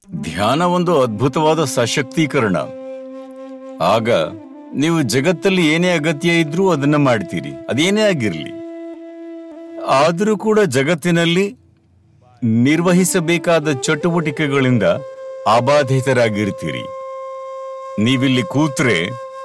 ಧ್ಯಾನ ಒಂದು ಅದ್ಭುತವಾದ ಸಶಕ್ತೀಕರಣ. ಆಗ ನೀವು ಜಗತ್ತಲ್ಲಿ ಏನೇ ಅಗತ್ಯ ಇದ್ರೂ ಅದನ್ನ ಮಾಡ್ತೀರಿ, ಅದೇನೇ ಆಗಿರಲಿ. ಆದರೂ ಕೂಡ ಜಗತ್ತಿನಲ್ಲಿ ನಿರ್ವಹಿಸಬೇಕಾದ ಚಟುವಟಿಕೆಗಳಿಂದ ಅಬಾಧಿತರಾಗಿರ್ತೀರಿ. ನೀವಿಲ್ಲಿ ಕೂತ್ರೆ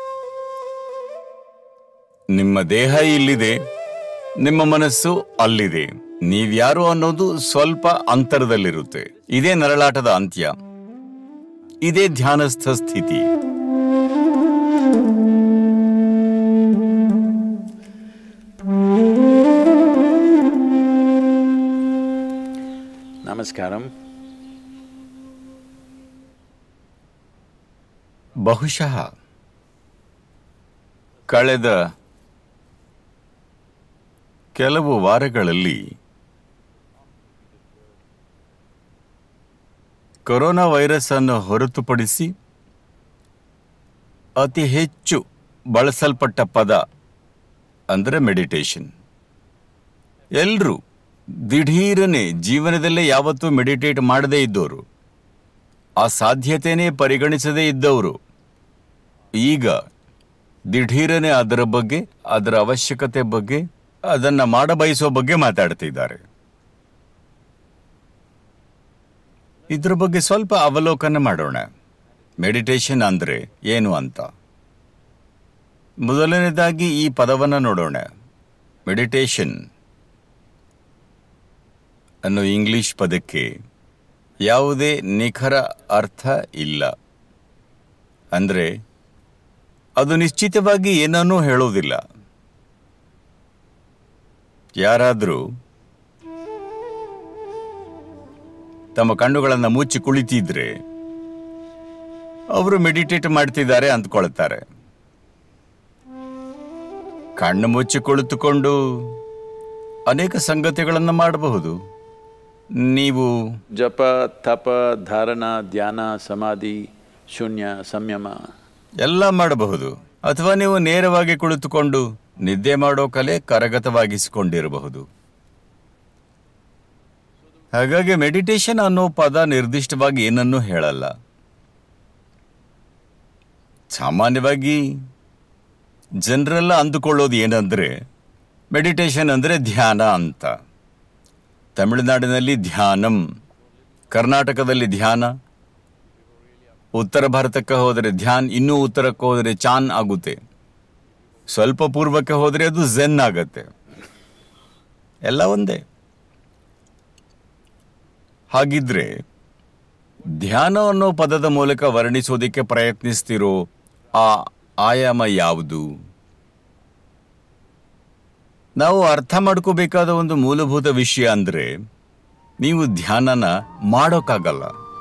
ನಿಮ್ಮ ದೇಹ ಇಲ್ಲಿದೆ, ನಿಮ್ಮ ಮನಸ್ಸು ಅಲ್ಲಿದೆ. ನೀವ್ಯಾರು ಅನ್ನೋದು ಸ್ವಲ್ಪ ಅಂತರದಲ್ಲಿರುತ್ತೆ. ಇದೇ ನರಳಾಟದ ಅಂತ್ಯ, ಇದೇ ಧ್ಯಾನಸ್ಥ ಸ್ಥಿತಿ. ನಮಸ್ಕಾರಂ. ಬಹುಶಃ ಕಳೆದ ಕೆಲವು ವಾರಗಳಲ್ಲಿ ಕೊರೋನಾ ವೈರಸ್ ಅನ್ನು ಹೊರತುಪಡಿಸಿ ಅತಿ ಹೆಚ್ಚು ಬಳಸಲ್ಪಟ್ಟ ಪದ ಅಂದರೆ ಮೆಡಿಟೇಷನ್. ಎಲ್ಲರೂ ದಿಢೀರನೆ ಜೀವನದಲ್ಲೇ ಯಾವತ್ತೂ ಮೆಡಿಟೇಟ್ ಮಾಡದೇ ಇದ್ದವರು, ಆ ಸಾಧ್ಯತೆಯೇ ಪರಿಗಣಿಸದೇ ಇದ್ದವರು ಈಗ ದಿಢೀರನೆ ಅದರ ಬಗ್ಗೆ, ಅದರ ಅವಶ್ಯಕತೆ ಬಗ್ಗೆ, ಅದನ್ನು ಮಾಡಬಯಸುವ ಬಗ್ಗೆ ಮಾತಾಡ್ತಿದ್ದಾರೆ. ಇದ್ರ ಬಗ್ಗೆ ಸ್ವಲ್ಪ ಅವಲೋಕನ ಮಾಡೋಣ. ಮೆಡಿಟೇಷನ್ ಅಂದರೆ ಏನು ಅಂತ. ಮೊದಲನೇದಾಗಿ ಈ ಪದವನ್ನು ನೋಡೋಣ. ಮೆಡಿಟೇಷನ್ ಅನ್ನೋ ಇಂಗ್ಲಿಷ್ ಪದಕ್ಕೆ ಯಾವುದೇ ನಿಖರ ಅರ್ಥ ಇಲ್ಲ. ಅಂದರೆ ಅದು ನಿಶ್ಚಿತವಾಗಿ ಏನನ್ನೂ ಹೇಳೋದಿಲ್ಲ. ಯಾರಾದರೂ ತಮ್ಮ ಕಣ್ಣುಗಳನ್ನು ಮುಚ್ಚಿ ಕುಳಿತಿದ್ರೆ ಅವರು ಮೆಡಿಟೇಟ್ ಮಾಡ್ತಿದ್ದಾರೆ ಅಂದ್ಕೊಳ್ತಾರೆ. ಕಣ್ಣು ಮುಚ್ಚಿ ಕುಳಿತುಕೊಂಡು ಅನೇಕ ಸಂಗತಿಗಳನ್ನು ಮಾಡಬಹುದು. ನೀವು ಜಪ, ತಪ, ಧಾರಣ, ಧ್ಯಾನ, ಸಮಾಧಿ, ಶೂನ್ಯ, ಸಂಯಮ ಎಲ್ಲ ಮಾಡಬಹುದು. ಅಥವಾ ನೀವು ನೇರವಾಗಿ ಕುಳಿತುಕೊಂಡು ನಿದ್ದೆ ಮಾಡೋ ಕಲೆ ಕರಗತವಾಗಿಸಿಕೊಂಡಿರಬಹುದು. ಹಾಗಾಗಿ ಮೆಡಿಟೇಷನ್ ಅನ್ನೋ ಪದ ನಿರ್ದಿಷ್ಟವಾಗಿ ಏನನ್ನೂ ಹೇಳಲ್ಲ. ಸಾಮಾನ್ಯವಾಗಿ ಜನರೆಲ್ಲ ಅಂದುಕೊಳ್ಳೋದು ಏನಂದ್ರೆ ಮೆಡಿಟೇಷನ್ ಅಂದರೆ ಧ್ಯಾನ ಅಂತ. ತಮಿಳುನಾಡಿನಲ್ಲಿ ಧ್ಯಾನಂ, ಕರ್ನಾಟಕದಲ್ಲಿ ಧ್ಯಾನ, ಉತ್ತರ ಭಾರತಕ್ಕೆ ಹೋದರೆ ಧ್ಯಾನ್, ಇನ್ನೂ ಉತ್ತರಕ್ಕೆ ಹೋದರೆ ಚಾನ್ ಆಗುತ್ತೆ, ಸ್ವಲ್ಪ ಪೂರ್ವಕ್ಕೆ ಹೋದರೆ ಅದು ಝೆನ್ ಆಗತ್ತೆ. ಎಲ್ಲ ಒಂದೇ. ಹಾಗಿದ್ರೆ ಧ್ಯಾನ ಅನ್ನೋ ಪದದ ಮೂಲಕ ವರ್ಣಿಸೋದಕ್ಕೆ ಪ್ರಯತ್ನಿಸ್ತಿರೋ ಆ ಆಯಾಮ ಯಾವುದು? ನಾವು ಅರ್ಥ ಮಾಡ್ಕೋಬೇಕಾದ ಒಂದು ಮೂಲಭೂತ ವಿಷಯ ಅಂದರೆ, ನೀವು ಧ್ಯಾನನ ಮಾಡೋಕ್ಕಾಗಲ್ಲ.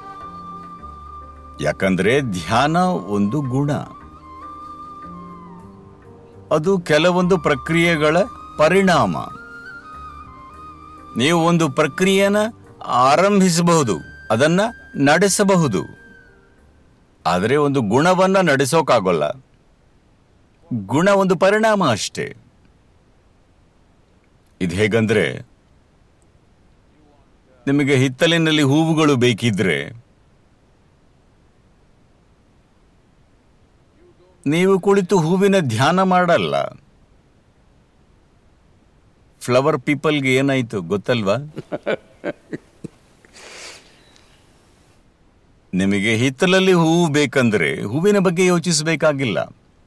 ಯಾಕಂದ್ರೆ ಧ್ಯಾನ ಒಂದು ಗುಣ, ಅದು ಕೆಲವೊಂದು ಪ್ರಕ್ರಿಯೆಗಳ ಪರಿಣಾಮ. ನೀವು ಒಂದು ಪ್ರಕ್ರಿಯೆನ ಆರಂಭಿಸಬಹುದು, ಅದನ್ನ ನಡೆಸಬಹುದು, ಆದರೆ ಒಂದು ಗುಣವನ್ನ ನಡೆಸೋಕ್ಕಾಗಲ್ಲ. ಗುಣ ಒಂದು ಪರಿಣಾಮ ಅಷ್ಟೇ. ಇದು ಹೇಗಂದ್ರೆ, ನಿಮಗೆ ಹಿತ್ತಲಿನಲ್ಲಿ ಹೂವುಗಳು ಬೇಕಿದ್ರೆ ನೀವು ಕುಳಿತು ಹೂವಿನ ಧ್ಯಾನ ಮಾಡಲ್ಲ. ಫ್ಲವರ್ ಪೀಪಲ್ಗೆ ಏನಾಯ್ತು ಗೊತ್ತಲ್ವಾ? ನಿಮಗೆ ಹಿತ್ತಲಲ್ಲಿ ಹೂವು ಬೇಕಂದ್ರೆ ಹೂವಿನ ಬಗ್ಗೆ ಯೋಚಿಸಬೇಕಾಗಿಲ್ಲ.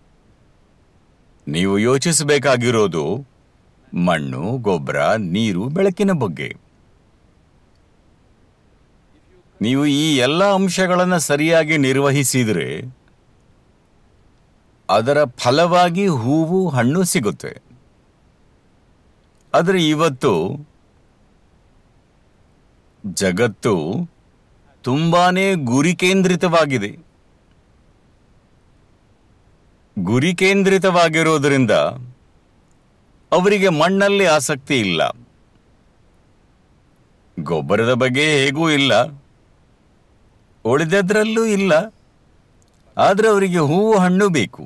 ನೀವು ಯೋಚಿಸಬೇಕಾಗಿರೋದು ಮಣ್ಣು, ಗೊಬ್ಬರ, ನೀರು, ಬೆಳಕಿನ ಬಗ್ಗೆ. ನೀವು ಈ ಎಲ್ಲ ಅಂಶಗಳನ್ನು ಸರಿಯಾಗಿ ನಿರ್ವಹಿಸಿದರೆ ಅದರ ಫಲವಾಗಿ ಹೂವು, ಹಣ್ಣು ಸಿಗುತ್ತೆ. ಆದರೆ ಇವತ್ತು ಜಗತ್ತು ತುಂಬಾನೇ ಗುರಿ ಕೇಂದ್ರಿತವಾಗಿದೆ. ಗುರಿ ಕೇಂದ್ರಿತವಾಗಿರೋದ್ರಿಂದ ಅವರಿಗೆ ಮಣ್ಣಲ್ಲಿ ಆಸಕ್ತಿ ಇಲ್ಲ, ಗೊಬ್ಬರದ ಬಗ್ಗೆ ಹೇಗೂ ಇಲ್ಲ, ಉಳಿದದ್ರಲ್ಲೂ ಇಲ್ಲ. ಆದರೆ ಅವರಿಗೆ ಹೂವು, ಹಣ್ಣು ಬೇಕು.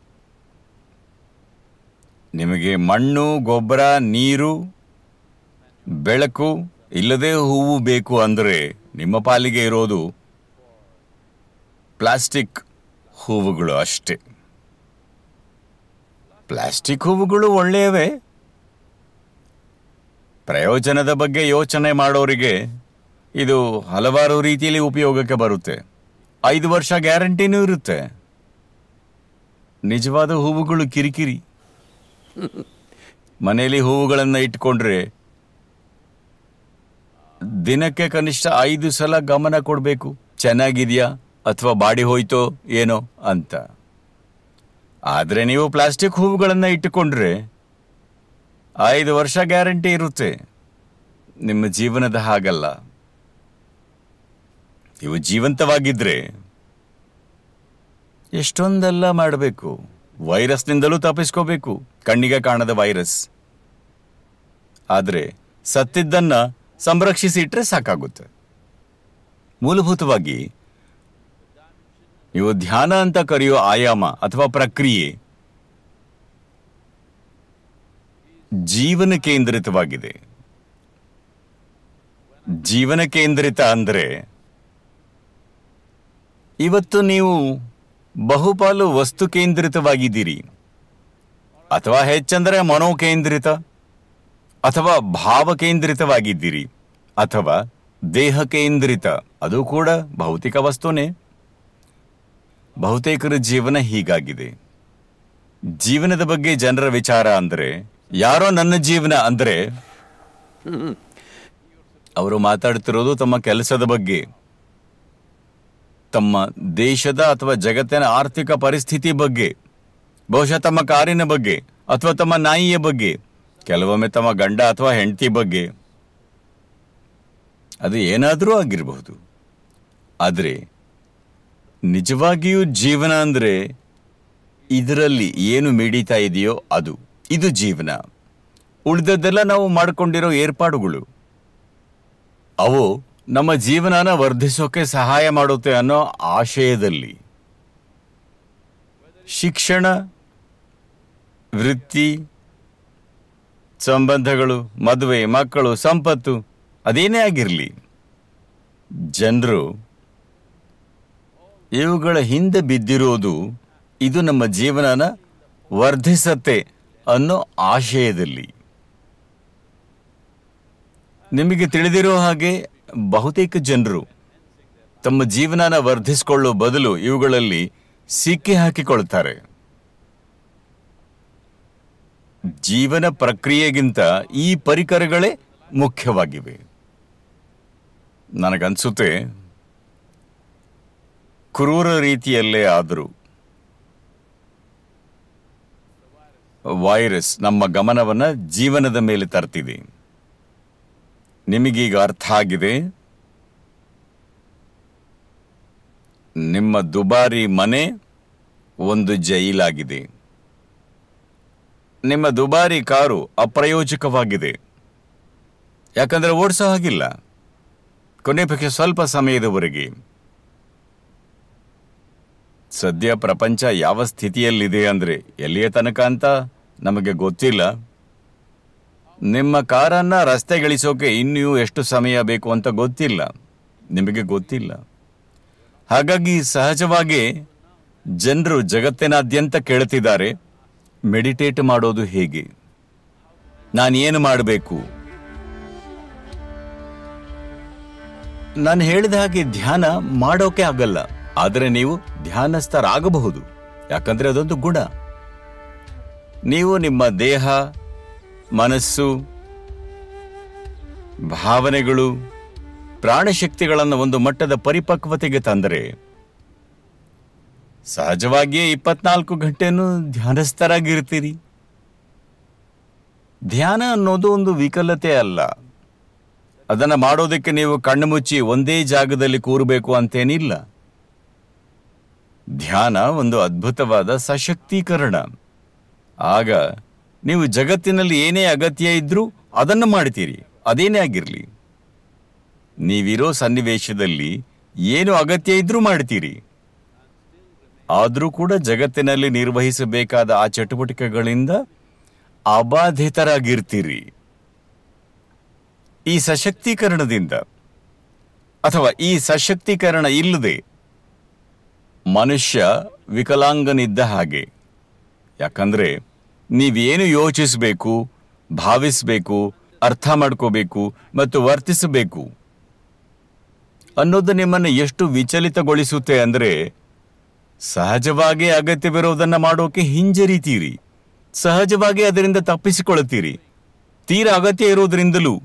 ನಿಮಗೆ ಮಣ್ಣು, ಗೊಬ್ಬರ, ನೀರು, ಬೆಳಕು ಇಲ್ಲದೆ ಹೂವು ಬೇಕು ಅಂದರೆ ನಿಮ್ಮ ಪಾಲಿಗೆ ಇರೋದು ಪ್ಲಾಸ್ಟಿಕ್ ಹೂವುಗಳು ಅಷ್ಟೇ. ಪ್ಲಾಸ್ಟಿಕ್ ಹೂವುಗಳು ಒಳ್ಳೆಯವೇ. ಪ್ರಯೋಜನದ ಬಗ್ಗೆ ಯೋಚನೆ ಮಾಡೋರಿಗೆ ಇದು ಹಲವಾರು ರೀತಿಯಲ್ಲಿ ಉಪಯೋಗಕ್ಕೆ ಬರುತ್ತೆ. 5 ವರ್ಷ ಗ್ಯಾರಂಟಿನೂ ಇರುತ್ತೆ. ನಿಜವಾದ ಹೂವುಗಳು ಕಿರಿಕಿರಿ. ಮನೆಯಲ್ಲಿ ಹೂವುಗಳನ್ನು ಇಟ್ಕೊಂಡ್ರೆ ದಿನಕ್ಕೆ ಕನಿಷ್ಠ 5 ಸಲ ಗಮನ ಕೊಡಬೇಕು, ಚೆನ್ನಾಗಿದೆಯಾ ಅಥವಾ ಬಾಡಿ ಹೋಯ್ತೋ ಏನೋ ಅಂತ. ಆದರೆ ನೀವು ಪ್ಲಾಸ್ಟಿಕ್ ಹೂವುಗಳನ್ನು ಇಟ್ಟುಕೊಂಡ್ರೆ 5 ವರ್ಷ ಗ್ಯಾರಂಟಿ ಇರುತ್ತೆ. ನಿಮ್ಮ ಜೀವನದ ಹಾಗಲ್ಲ. ಇವು ಜೀವಂತವಾಗಿದ್ರೆ ಎಷ್ಟೊಂದೆಲ್ಲ ಮಾಡಬೇಕು. ವೈರಸ್ನಿಂದಲೂ ತಪ್ಪಿಸ್ಕೋಬೇಕು, ಕಣ್ಣಿಗೆ ಕಾಣದ ವೈರಸ್. ಆದರೆ ಸತ್ತಿದ್ದನ್ನ ಸಂರಕ್ಷಿಸಿ ಇಟ್ಟರೆ ಸಾಕಾಗುತ್ತೆ. ಮೂಲಭೂತವಾಗಿ ನೀವು ಧ್ಯಾನ ಅಂತ ಕರೆಯೋ ಆಯಾಮ ಅಥವಾ ಪ್ರಕ್ರಿಯೆ ಜೀವನ ಕೇಂದ್ರಿತವಾಗಿದೆ. ಜೀವನ ಕೇಂದ್ರಿತ ಅಂದರೆ ಇವತ್ತು ನೀವು ಬಹುಪಾಲು ವಸ್ತು ಕೇಂದ್ರಿತವಾಗಿದ್ದೀರಿ, ಅಥವಾ ಹೆಚ್ಚಂದರೆ ಮನೋಕೇಂದ್ರಿತ ಅಥವಾ ಭಾವ ಕೇಂದ್ರಿತವಾಗಿದ್ದೀರಿ, ಅಥವಾ ದೇಹ ಕೇಂದ್ರಿತ, ಅದು ಕೂಡ ಭೌತಿಕ ವಸ್ತುನೇ. ಬಹುತೇಕರ ಜೀವನ ಹೀಗಾಗಿದೆ. ಜೀವನದ ಬಗ್ಗೆ ಜನರ ವಿಚಾರ ಅಂದರೆ ಯಾರೋ ನನ್ನ ಜೀವನ ಅಂದರೆ ಅವರು ಮಾತಾಡ್ತಿರೋದು ತಮ್ಮ ಕೆಲಸದ ಬಗ್ಗೆ, ತಮ್ಮ ದೇಶದ ಅಥವಾ ಜಗತ್ತಿನ ಆರ್ಥಿಕ ಪರಿಸ್ಥಿತಿ ಬಗ್ಗೆ, ಬಹುಶಃ ತಮ್ಮ ಕಾರಿನ ಬಗ್ಗೆ ಅಥವಾ ತಮ್ಮ ನಾಯಿಯ ಬಗ್ಗೆ, ಕೆಲವೊಮ್ಮೆ ತಮ್ಮ ಗಂಡ ಅಥವಾ ಹೆಂಡತಿ ಬಗ್ಗೆ. ಅದು ಏನಾದರೂ ಆಗಿರಬಹುದು. ಆದರೆ ನಿಜವಾಗಿಯೂ ಜೀವನ ಅಂದರೆ ಇದರಲ್ಲಿ ಏನು ಮಿಡಿತಾ ಇದೆಯೋ ಇದು ಜೀವನ. ಉಳಿದದ್ದೆಲ್ಲ ನಾವು ಮಾಡಿಕೊಂಡಿರೋ ಏರ್ಪಾಡುಗಳು. ಅವು ನಮ್ಮ ಜೀವನನ ವರ್ಧಿಸೋಕೆ ಸಹಾಯ ಮಾಡುತ್ತೆ ಅನ್ನೋ ಆಶಯದಲ್ಲಿ. ಶಿಕ್ಷಣ, ವೃತ್ತಿ, ಸಂಬಂಧಗಳು, ಮದುವೆ, ಮಕ್ಕಳು, ಸಂಪತ್ತು, ಅದೇನೇ ಆಗಿರಲಿ, ಜನರು ಇವುಗಳ ಹಿಂದೆ ಬಿದ್ದಿರೋದು ಇದು ನಮ್ಮ ಜೀವನನ ವರ್ಧಿಸತ್ತೆ ಅನ್ನೋ ಆಶಯದಲ್ಲಿ. ನಿಮಗೆ ತಿಳಿದಿರೋ ಹಾಗೆ ಬಹುತೇಕ ಜನರು ತಮ್ಮ ಜೀವನನ ವರ್ಧಿಸಿಕೊಳ್ಳೋ ಬದಲು ಇವುಗಳಲ್ಲಿ ಸಿಕ್ಕಿ ಹಾಕಿಕೊಳ್ತಾರೆ. ಜೀವನ ಪ್ರಕ್ರಿಯೆಗಿಂತ ಈ ಪರಿಕರಗಳೇ ಮುಖ್ಯವಾಗಿವೆ. ನನಗನ್ಸುತ್ತೆ ಕ್ರೂರ ರೀತಿಯಲ್ಲೇ ಆದರೂ ವೈರಸ್ ನಮ್ಮ ಗಮನವನ್ನು ಜೀವನದ ಮೇಲೆ ತರ್ತಿದೆ. ನಿಮಗೀಗ ಅರ್ಥ ಆಗಿದೆ, ನಿಮ್ಮ ದುಬಾರಿ ಮನೆ ಒಂದು ಜೈಲಾಗಿದೆ. ನಿಮ್ಮ ದುಬಾರಿ ಕಾರು ಅಪ್ರಯೋಜಕವಾಗಿದೆ, ಯಾಕಂದರೆ ಓಡಿಸೋ ಹಾಗಿಲ್ಲ ಕೊನೆ ಪಕ್ಷ ಸ್ವಲ್ಪ ಸಮಯದವರೆಗೆ. ಸದ್ಯ ಪ್ರಪಂಚ ಯಾವ ಸ್ಥಿತಿಯಲ್ಲಿದೆ ಅಂದರೆ ಎಲ್ಲಿಯ ತನಕ ಅಂತ ನಮಗೆ ಗೊತ್ತಿಲ್ಲ. ನಿಮ್ಮ ಕಾರನ್ನು ರಸ್ತೆಗಿಳಿಸೋಕೆ ಇನ್ನೂ ಎಷ್ಟು ಸಮಯ ಬೇಕು ಅಂತ ಗೊತ್ತಿಲ್ಲ, ನಿಮಗೆ ಗೊತ್ತಿಲ್ಲ. ಹಾಗಾಗಿ ಸಹಜವಾಗಿ ಜನರು ಜಗತ್ತಿನಾದ್ಯಂತ ಕೇಳ್ತಿದ್ದಾರೆ, ಮೆಡಿಟೇಟ್ ಮಾಡೋದು ಹೇಗೆ, ನಾನೇನು ಮಾಡಬೇಕು. ನಾನು ಹೇಳಿದ ಹಾಗೆ ಧ್ಯಾನ ಮಾಡೋಕೆ ಆಗಲ್ಲ, ಆದರೆ ನೀವು ಧ್ಯಾನಸ್ಥರಾಗಬಹುದು. ಯಾಕಂದ್ರೆ ಅದೊಂದು ಗುಣ. ನೀವು ನಿಮ್ಮ ದೇಹ, ಮನಸ್ಸು, ಭಾವನೆಗಳು, ಪ್ರಾಣಶಕ್ತಿಗಳನ್ನು ಒಂದು ಮಟ್ಟದ ಪರಿಪಕ್ವತೆಗೆ ತಂದರೆ ಸಹಜವಾಗಿಯೇ 24 ಗಂಟೆನೂ ಧ್ಯಾನಸ್ಥರಾಗಿರ್ತೀರಿ. ಧ್ಯಾನ ಅನ್ನೋದು ಒಂದು ವಿಕಲತೆ ಅಲ್ಲ. ಅದನ್ನು ಮಾಡೋದಕ್ಕೆ ನೀವು ಕಣ್ಣು ಮುಚ್ಚಿ ಒಂದೇ ಜಾಗದಲ್ಲಿ ಕೂರಬೇಕು ಅಂತೇನಿಲ್ಲ. ಧ್ಯಾನ ಒಂದು ಅದ್ಭುತವಾದ ಸಶಕ್ತೀಕರಣ. ಆಗ ನೀವು ಜಗತ್ತಿನಲ್ಲಿ ಏನೇ ಅಗತ್ಯ ಇದ್ರೂ ಅದನ್ನು ಮಾಡ್ತೀರಿ, ಅದೇನೇ ಆಗಿರಲಿ. ನೀವಿರೋ ಸನ್ನಿವೇಶದಲ್ಲಿ ಏನು ಅಗತ್ಯ ಇದ್ರೂ ಮಾಡ್ತೀರಿ. ಆದರೂ ಕೂಡ ಜಗತ್ತಿನಲ್ಲಿ ನಿರ್ವಹಿಸಬೇಕಾದ ಆ ಚಟುವಟಿಕೆಗಳಿಂದ ಅಬಾಧಿತರಾಗಿರ್ತೀರಿ. ಈ ಸಶಕ್ತೀಕರಣದಿಂದ ಅಥವಾ ಈ ಸಶಕ್ತೀಕರಣ ಇಲ್ಲದೆ ಮನುಷ್ಯ ವಿಕಲಾಂಗನಿದ್ದ ಹಾಗೆ. ಯಾಕಂದ್ರೆ ನೀವೇನು ಯೋಚಿಸಬೇಕು, ಭಾವಿಸಬೇಕು, ಅರ್ಥ ಮಾಡ್ಕೋಬೇಕು ಮತ್ತು ವರ್ತಿಸಬೇಕು ಅನ್ನೋದು ನಿಮ್ಮನ್ನು ಎಷ್ಟು ವಿಚಲಿತಗೊಳಿಸುತ್ತೆ ಅಂದರೆ, ಸಹಜವಾಗಿ ಅಗತ್ಯವಿರೋದನ್ನು ಮಾಡೋಕೆ ಹಿಂಜರಿತೀರಿ, ಸಹಜವಾಗಿ ಅದರಿಂದ ತಪ್ಪಿಸಿಕೊಳ್ಳುತ್ತೀರಿ, ತೀರಾ ಅಗತ್ಯ ಇರೋದ್ರಿಂದಲೂ.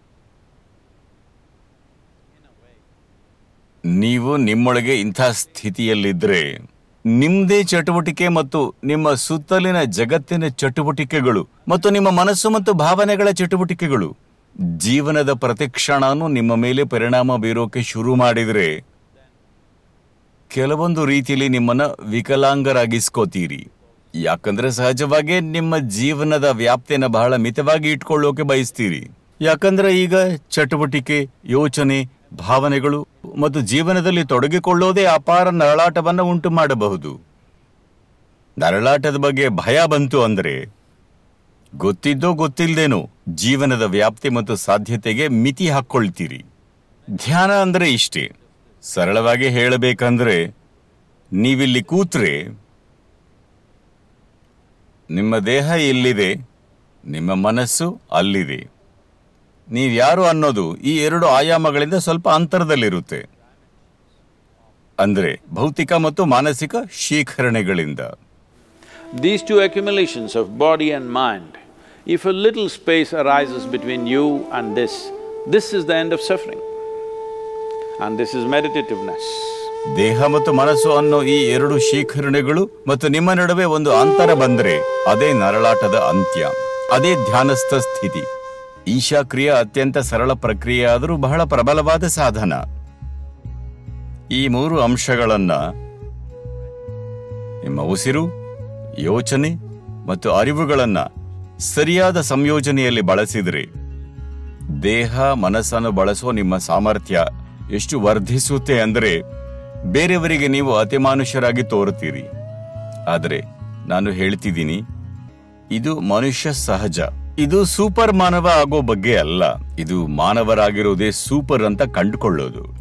ನೀವು ನಿಮ್ಮೊಳಗೆ ಇಂಥ ಸ್ಥಿತಿಯಲ್ಲಿದ್ದರೆ ನಿಮ್ಮದೇ ಚಟುವಟಿಕೆ ಮತ್ತು ನಿಮ್ಮ ಸುತ್ತಲಿನ ಜಗತ್ತಿನ ಚಟುವಟಿಕೆಗಳು ಮತ್ತು ನಿಮ್ಮ ಮನಸ್ಸು ಮತ್ತು ಭಾವನೆಗಳ ಚಟುವಟಿಕೆಗಳು ಜೀವನದ ಪ್ರತಿಕ್ಷಣನೂ ನಿಮ್ಮ ಮೇಲೆ ಪರಿಣಾಮ ಬೀರೋಕೆ ಶುರು ಮಾಡಿದರೆ ಕೆಲವೊಂದು ರೀತಿಯಲ್ಲಿ ನಿಮ್ಮನ್ನು ವಿಕಲಾಂಗರಾಗಿಸ್ಕೋತೀರಿ. ಯಾಕಂದ್ರೆ ಸಹಜವಾಗಿ ನಿಮ್ಮ ಜೀವನದ ವ್ಯಾಪ್ತಿಯನ್ನು ಬಹಳ ಮಿತವಾಗಿ ಇಟ್ಕೊಳ್ಳೋಕೆ ಬಯಸ್ತೀರಿ. ಯಾಕಂದ್ರೆ ಈಗ ಚಟುವಟಿಕೆ, ಯೋಚನೆ, ಭಾವನೆಗಳು ಮತ್ತು ಜೀವನದಲ್ಲಿ ತೊಡಗಿಕೊಳ್ಳೋದೇ ಅಪಾರ ನರಳಾಟವನ್ನು ಉಂಟು ಮಾಡಬಹುದು. ನರಳಾಟದ ಬಗ್ಗೆ ಭಯ ಬಂತು ಅಂದರೆ ಗೊತ್ತಿದ್ದೋ ಗೊತ್ತಿಲ್ಲದೇನೋ ಜೀವನದ ವ್ಯಾಪ್ತಿ ಮತ್ತು ಸಾಧ್ಯತೆಗೆ ಮಿತಿ ಹಾಕ್ಕೊಳ್ತೀರಿ. ಧ್ಯಾನ ಅಂದರೆ ಇಷ್ಟೇ. ಸರಳವಾಗಿ ಹೇಳಬೇಕಂದ್ರೆ, ನೀವಿಲ್ಲಿ ಕೂತ್ರೆ ನಿಮ್ಮ ದೇಹ ಇಲ್ಲಿದೆ, ನಿಮ್ಮ ಮನಸ್ಸು ಅಲ್ಲಿದೆ. ನೀವ್ಯಾರು ಅನ್ನೋದು ಈ ಎರಡು ಆಯಾಮಗಳಿಂದ ಸ್ವಲ್ಪ ಅಂತರದಲ್ಲಿರುತ್ತೆ. ಅಂದ್ರೆ ಭೌತಿಕ ಮತ್ತು ಮಾನಸಿಕ ಶೀಕರಣೆಗಳಿಂದ. These two accumulations of body and mind, if a little space arises between you and this is the end of suffering. And this is meditativeness. ದೇಹ ಮತ್ತು ಮನಸ್ಸು ಅನ್ನೋ ಈ ಎರಡು ಶೀಕರಣೆಗಳು ಮತ್ತು ನಿಮ್ಮ ನಡುವೆ ಒಂದು ಅಂತರ ಬಂದ್ರೆ ಅದೇ ನರಳಾಟದ ಅಂತ್ಯ, ಅದೇ ಧ್ಯಾನಸ್ಥ ಸ್ಥಿತಿ. ಈಶಾಕ್ರಿಯೆ ಅತ್ಯಂತ ಸರಳ ಪ್ರಕ್ರಿಯೆ ಆದರೂ ಬಹಳ ಪ್ರಬಲವಾದ ಸಾಧನ. ಈ ಮೂರು ಅಂಶಗಳನ್ನ ನಿಮ್ಮ ಉಸಿರು, ಯೋಚನೆ ಮತ್ತು ಅರಿವುಗಳನ್ನ ಸರಿಯಾದ ಸಂಯೋಜನೆಯಲ್ಲಿ ಬಳಸಿದ್ರೆ ದೇಹ ಮನಸ್ಸನ್ನು ಬಳಸೋ ನಿಮ್ಮ ಸಾಮರ್ಥ್ಯ ಎಷ್ಟು ವರ್ಧಿಸುತ್ತೆ ಅಂದರೆ ಬೇರೆಯವರಿಗೆ ನೀವು ಅತಿಮಾನುಷರಾಗಿ ತೋರುತ್ತೀರಿ. ಆದರೆ ನಾನು ಹೇಳ್ತಿದ್ದೀನಿ, ಇದು ಮನುಷ್ಯ ಸಹಜ. ಇದು ಸೂಪರ್ ಮಾನವ ಆಗೋ ಬಗ್ಗೆ ಅಲ್ಲ, ಇದು ಮಾನವರಾಗಿರೋದೇ ಸೂಪರ್ ಅಂತ ಕಂಡುಕೊಳ್ಳೋದು.